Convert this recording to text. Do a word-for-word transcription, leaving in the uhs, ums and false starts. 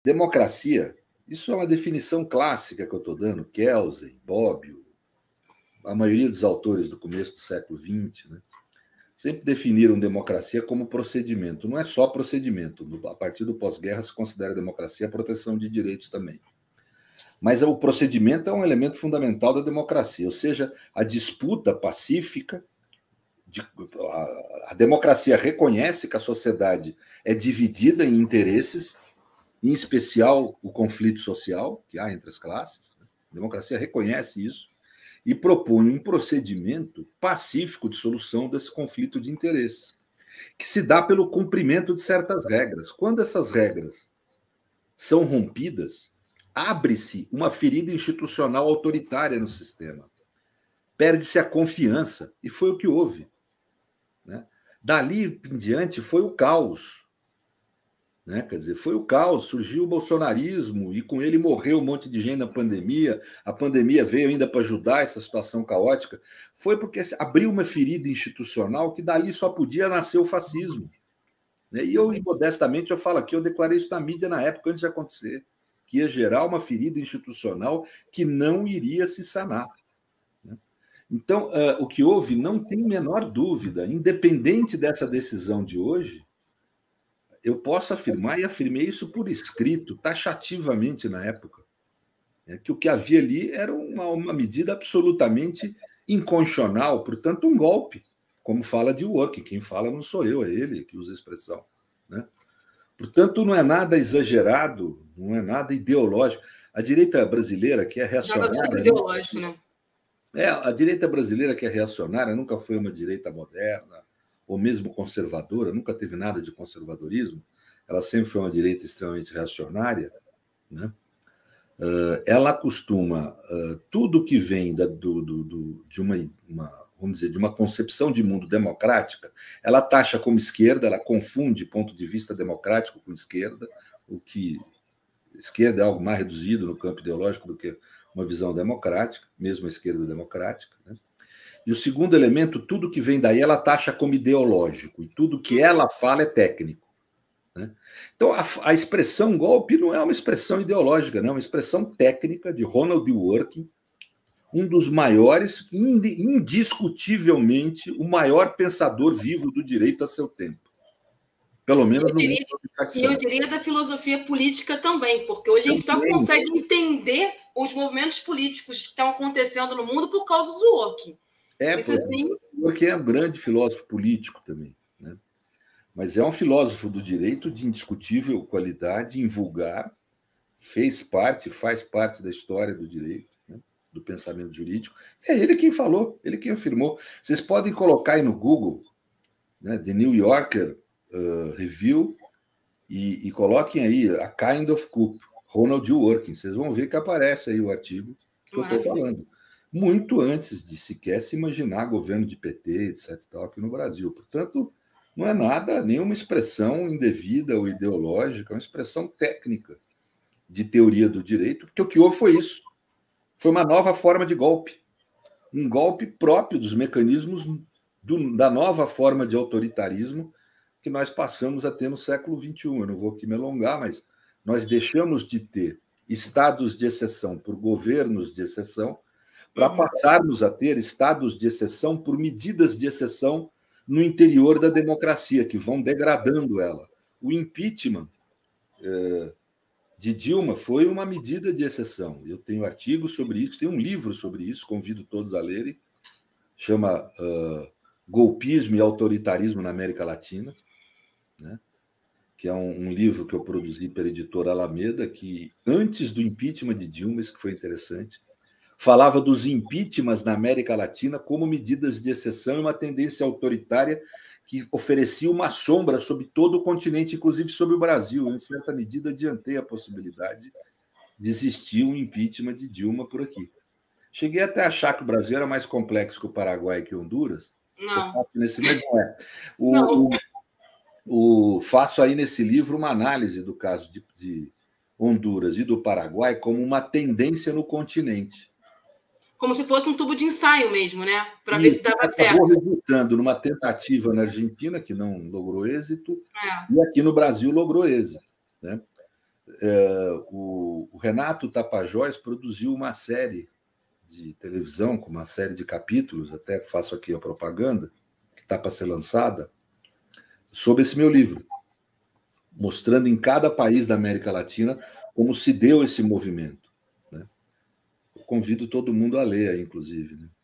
Democracia, isso é uma definição clássica que eu estou dando, Kelsen, Bobbio, a maioria dos autores do começo do século vinte, né, sempre definiram democracia como procedimento. Não é só procedimento. A partir do pós-guerra se considera democracia a proteção de direitos também. Mas o procedimento é um elemento fundamental da democracia, ou seja, a disputa pacífica. De, a, a democracia reconhece que a sociedade é dividida em interesses, em especial o conflito social que há entre as classes. A democracia reconhece isso e propõe um procedimento pacífico de solução desse conflito de interesses, que se dá pelo cumprimento de certas regras. Quando essas regras são rompidas, abre-se uma ferida institucional autoritária no sistema. Perde-se a confiança, e foi o que houve. Né? Dali em diante foi o caos. Né? Quer dizer, foi o caos, surgiu o bolsonarismo e com ele morreu um monte de gente na pandemia. A pandemia veio ainda para ajudar essa situação caótica. Foi porque abriu uma ferida institucional que dali só podia nascer o fascismo. Né? E eu, modestamente, eu falo aqui, eu declarei isso na mídia na época, antes de acontecer, que ia gerar uma ferida institucional que não iria se sanar. Né? Então, uh, o que houve, não tem menor dúvida, independente dessa decisão de hoje, eu posso afirmar, e afirmei isso por escrito, taxativamente na época, né, que o que havia ali era uma, uma medida absolutamente inconstitucional, portanto, um golpe, como fala de Dworkin. Quem fala não sou eu, é ele que usa a expressão. Né? Portanto, não é nada exagerado, não é nada ideológico. A direita brasileira, que é reacionária... Nada ideológico, né? É, a direita brasileira, que é reacionária, nunca foi uma direita moderna, ou mesmo conservadora, nunca teve nada de conservadorismo, ela sempre foi uma direita extremamente reacionária, né? Uh, ela costuma, uh, tudo que vem da, do, do, do, de uma, uma, vamos dizer, de uma concepção de mundo democrática, ela taxa como esquerda, ela confunde ponto de vista democrático com esquerda, o que esquerda é algo mais reduzido no campo ideológico do que uma visão democrática, mesmo a esquerda democrática, né? E o segundo elemento, tudo que vem daí, ela taxa como ideológico, e tudo que ela fala é técnico. Né? Então, a, a expressão golpe não é uma expressão ideológica, não, é uma expressão técnica de Ronald Dworkin, um dos maiores, indiscutivelmente, o maior pensador vivo do direito a seu tempo. Pelo menos eu diria, no E eu diria da filosofia política também, porque hoje também. A gente só consegue entender os movimentos políticos que estão acontecendo no mundo por causa do Dworkin. É, Isso, assim... porque é um grande filósofo político também, né? Mas é um filósofo do direito de indiscutível qualidade, invulgar, fez parte, faz parte da história do direito, né? Do pensamento jurídico. É ele quem falou, ele quem afirmou. Vocês podem colocar aí no Google, né, The New Yorker uh, Review, e, e coloquem aí a Kind of Coup, Ronald Dworkin. Vocês vão ver que aparece aí o artigo que eu estou falando. Muito antes de sequer se imaginar governo de P T, etc, tal, aqui no Brasil. Portanto, não é nada, nenhuma expressão indevida ou ideológica, é uma expressão técnica de teoria do direito, porque o que houve foi isso. Foi uma nova forma de golpe. Um golpe próprio dos mecanismos do, da nova forma de autoritarismo que nós passamos a ter no século vinte e um. Eu não vou aqui me alongar, mas nós deixamos de ter estados de exceção por governos de exceção para passarmos a ter estados de exceção por medidas de exceção no interior da democracia, que vão degradando ela. O impeachment eh, de Dilma foi uma medida de exceção. Eu tenho artigos sobre isso, tenho um livro sobre isso, convido todos a lerem, chama uh, Golpismo e Autoritarismo na América Latina, né? Que é um, um livro que eu produzi pela editora Alameda, que antes do impeachment de Dilma, isso que foi interessante, falava dos impeachments na América Latina como medidas de exceção e uma tendência autoritária que oferecia uma sombra sobre todo o continente, inclusive sobre o Brasil. Eu, em certa medida, adiantei a possibilidade de existir um impeachment de Dilma por aqui. Cheguei até a achar que o Brasil era mais complexo que o Paraguai e que Honduras. Não. Nesse mesmo é. O, Não. O, o, faço aí nesse livro uma análise do caso de, de Honduras e do Paraguai como uma tendência no continente. Como se fosse um tubo de ensaio mesmo, né? Para ver se dava certo. Acabou resultando numa tentativa na Argentina, que não logrou êxito, é. E aqui no Brasil logrou êxito. Né? é, o, o Renato Tapajós produziu uma série de televisão, com uma série de capítulos, até faço aqui a propaganda, que está para ser lançada, sobre esse meu livro, mostrando em cada país da América Latina como se deu esse movimento, né? Eu convido todo mundo a ler, inclusive, né?